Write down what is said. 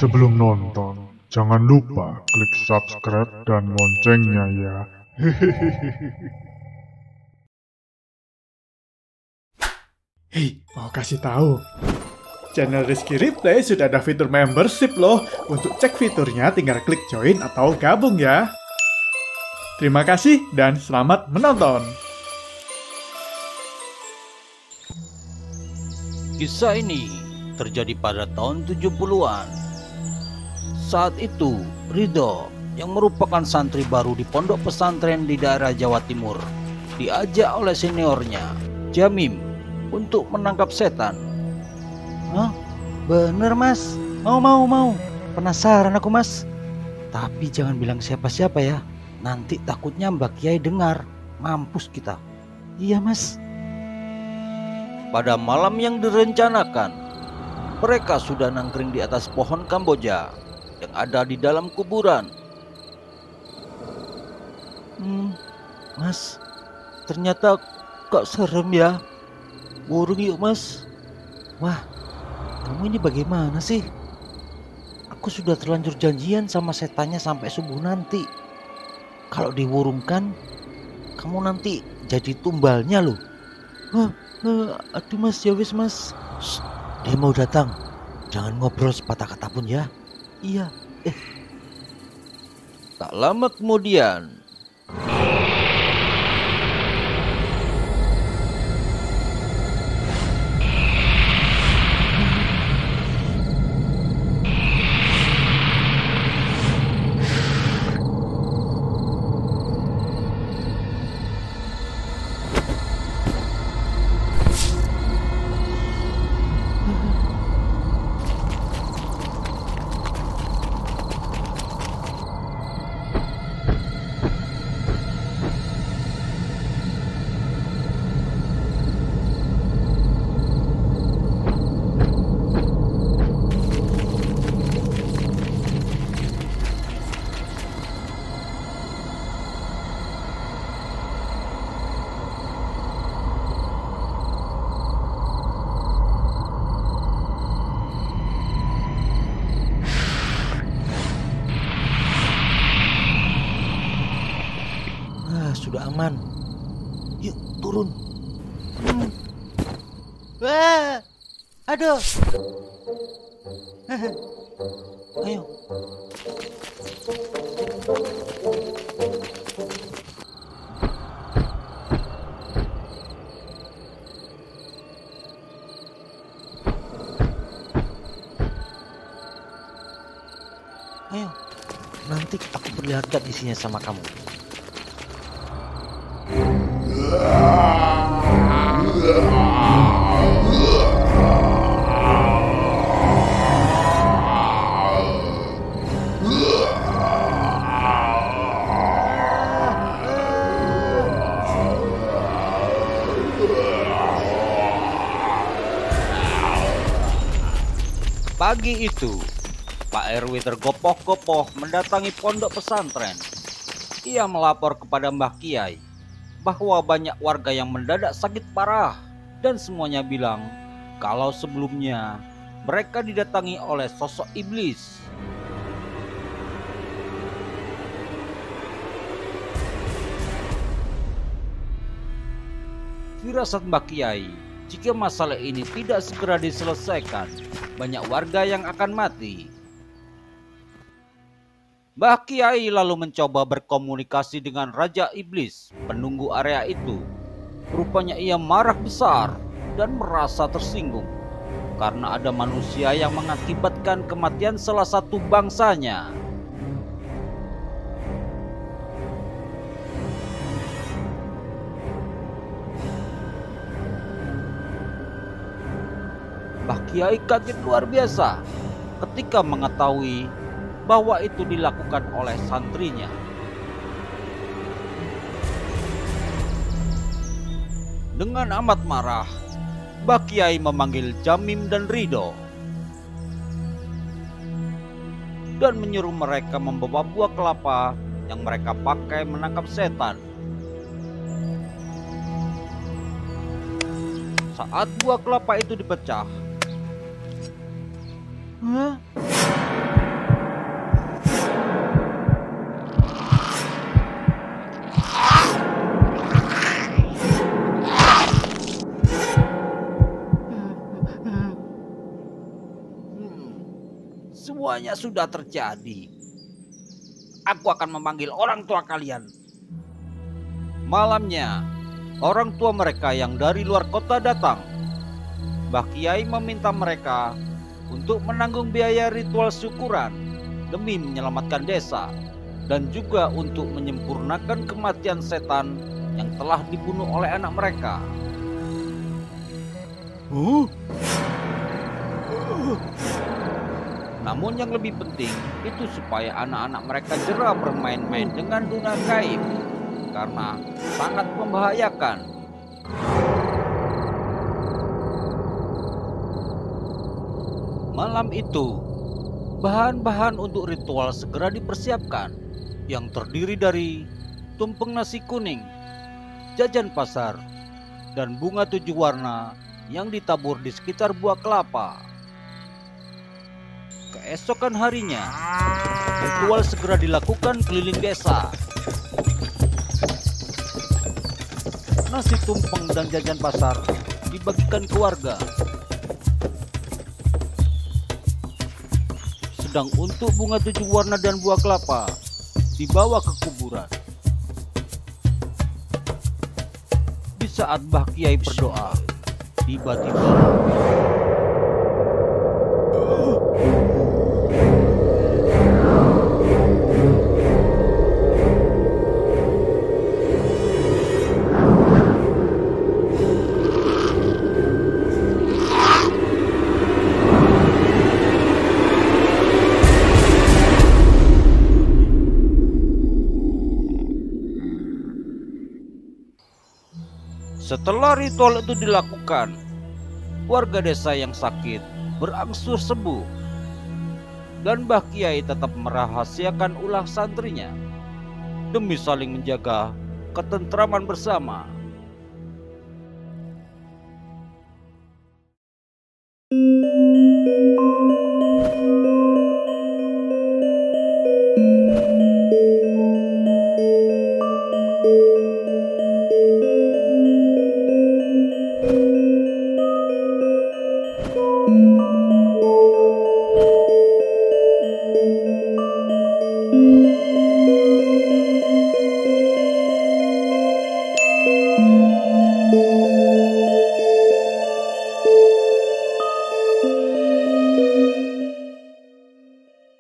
sebelum nonton, jangan lupa klik subscribe dan loncengnya ya. Hei, mau kasih tahu. Channel Rizky Replay sudah ada fitur membership loh. Untuk cek fiturnya tinggal klik join atau gabung ya. Terima kasih dan selamat menonton. Kisah ini terjadi pada tahun 70-an. Saat itu, Ridho yang merupakan santri baru di pondok pesantren di daerah Jawa Timur diajak oleh seniornya, Jamim, untuk menangkap setan. Hah? Bener mas, mau. Penasaran aku mas. Tapi jangan bilang siapa-siapa ya. Nanti takutnya Mbak Kiai dengar. Mampus kita. Iya mas. Pada malam yang direncanakan, mereka sudah nangkring di atas pohon Kamboja yang ada di dalam kuburan. Mas, ternyata kok serem ya. Burung yuk mas. Wah, kamu ini bagaimana sih? Aku sudah terlanjur janjian sama setannya sampai subuh nanti. Kalau diwurungkan, kamu nanti jadi tumbalnya loh. Aduh mas, ya wis mas. Shh, dia mau datang. Jangan ngobrol sepatah kata pun ya. Iya. Tak lama kemudian, sudah aman. Yuk turun. Wah, aduh. Ayo. Ayo. Nanti aku perlihatkan isinya sama kamu. Pagi itu, Pak RW tergopoh-gopoh mendatangi pondok pesantren. Ia melapor kepada Mbah Kiai bahwa banyak warga yang mendadak sakit parah dan semuanya bilang kalau sebelumnya mereka didatangi oleh sosok iblis. Firasat Mbah Kiai, jika masalah ini tidak segera diselesaikan, banyak warga yang akan mati. Mbah Kiai lalu mencoba berkomunikasi dengan Raja Iblis, penunggu area itu. Rupanya ia marah besar dan merasa tersinggung karena ada manusia yang mengakibatkan kematian salah satu bangsanya. Mbah Kiai kaget luar biasa ketika mengetahui bahwa itu dilakukan oleh santrinya. Dengan amat marah, Mbah Kiai memanggil Jamim dan Ridho dan menyuruh mereka membawa buah kelapa yang mereka pakai menangkap setan. Saat buah kelapa itu dipecah, semuanya sudah terjadi. Aku akan memanggil orang tua kalian. Malamnya, orang tua mereka yang dari luar kota datang. Mbah Kiai meminta mereka untuk menanggung biaya ritual syukuran demi menyelamatkan desa dan juga untuk menyempurnakan kematian setan yang telah dibunuh oleh anak mereka. Namun yang lebih penting itu supaya anak-anak mereka jera bermain-main dengan dunia gaib karena sangat membahayakan. Malam itu, bahan-bahan untuk ritual segera dipersiapkan yang terdiri dari tumpeng nasi kuning, jajan pasar, dan bunga 7 warna yang ditabur di sekitar buah kelapa. Keesokan harinya, ritual segera dilakukan keliling desa. Nasi tumpeng dan jajan pasar dibagikan ke warga. Sedang untuk bunga 7 warna dan buah kelapa dibawa ke kuburan. Di saat Mbah Kiai berdoa, tiba-tiba setelah ritual itu dilakukan, warga desa yang sakit berangsur sembuh dan Mbah Kiai tetap merahasiakan ulah santrinya demi saling menjaga ketentraman bersama.